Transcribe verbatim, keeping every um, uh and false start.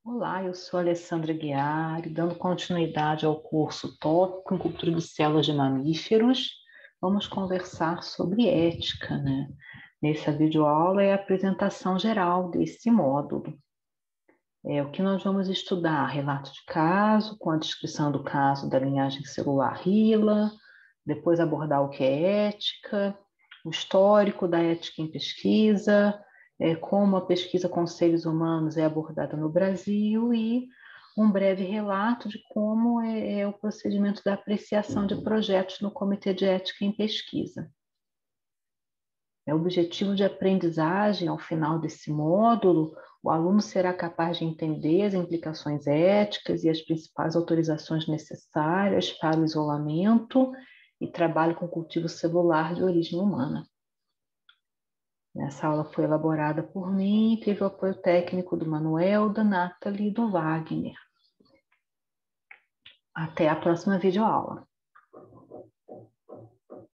Olá, eu sou a Alessandra Guiari, dando continuidade ao curso Tópico em Cultura de Células de Mamíferos. Vamos conversar sobre ética, né? Nessa videoaula é a apresentação geral desse módulo. É o que nós vamos estudar: relato de caso, com a descrição do caso da linhagem celular HeLa, depois abordar o que é ética, o histórico da ética em pesquisa, é, como a pesquisa com seres humanos é abordada no Brasil e um breve relato de como é, é o procedimento da apreciação de projetos no Comitê de Ética em Pesquisa. É o objetivo de aprendizagem, ao final desse módulo, o aluno será capaz de entender as implicações éticas e as principais autorizações necessárias para o isolamento e trabalho com cultivo celular de origem humana. Essa aula foi elaborada por mim e teve o apoio técnico do Manuel, da Nathalie e do Wagner. Até a próxima videoaula.